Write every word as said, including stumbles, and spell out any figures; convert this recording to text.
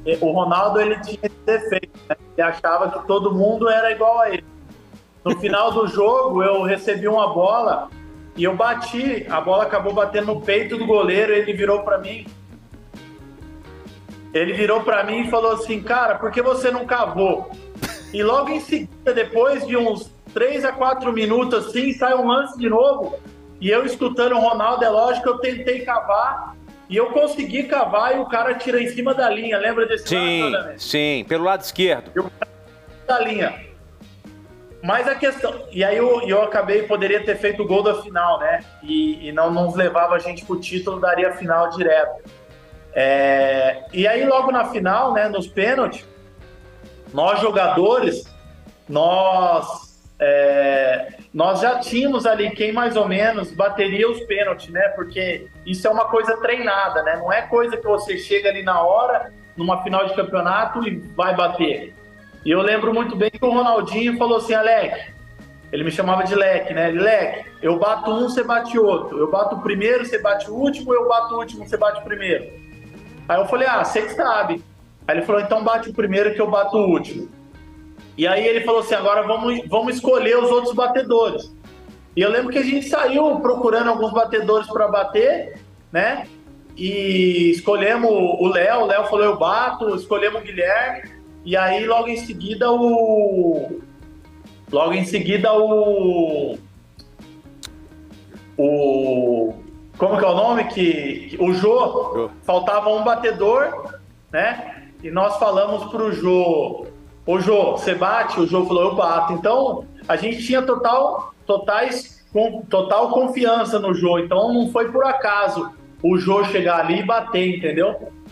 o Ronaldo, ele tinha esse defeito, né? Ele achava que todo mundo era igual a ele. No final do jogo, eu recebi uma bola e eu bati, a bola acabou batendo no peito do goleiro, ele virou para mim, ele virou para mim e falou assim, cara, por que você não cavou? E logo em seguida, depois de uns três a quatro minutos assim, sai um lance de novo, e eu escutando o Ronaldo, é lógico que eu tentei cavar, e eu consegui cavar e o cara tira em cima da linha, lembra desse sim, lance, né? Sim, pelo lado esquerdo. E o cara da linha. Mas a questão... E aí eu, eu acabei, poderia ter feito o gol da final, né? E, e não nos levava a gente pro título, daria a final direto. É... E aí logo na final, né, nos pênaltis, nós jogadores, nós... É, nós já tínhamos ali quem mais ou menos bateria os pênaltis, né? Porque isso é uma coisa treinada, né? Não é coisa que você chega ali na hora, numa final de campeonato e vai bater. E eu lembro muito bem que o Ronaldinho falou assim, Alec, ele me chamava de Leque, né? Leque, eu bato um, você bate outro. Eu bato o primeiro, você bate o último, eu bato o último, você bate o primeiro. Aí eu falei, ah, você que sabe. Aí ele falou, então bate o primeiro que eu bato o último. E aí ele falou assim, agora vamos, vamos escolher os outros batedores. E eu lembro que a gente saiu procurando alguns batedores para bater, né? E escolhemos o Léo, o Léo falou eu bato, escolhemos o Guilherme, e aí logo em seguida o... Logo em seguida o... O... Como que é o nome? Que, o Jô, faltava um batedor, né? E nós falamos pro Jô... Ô Jô, você bate? O Jô falou, eu bato. Então, a gente tinha total, totais, com, total confiança no Jô. Então, não foi por acaso o Jô chegar ali e bater, entendeu?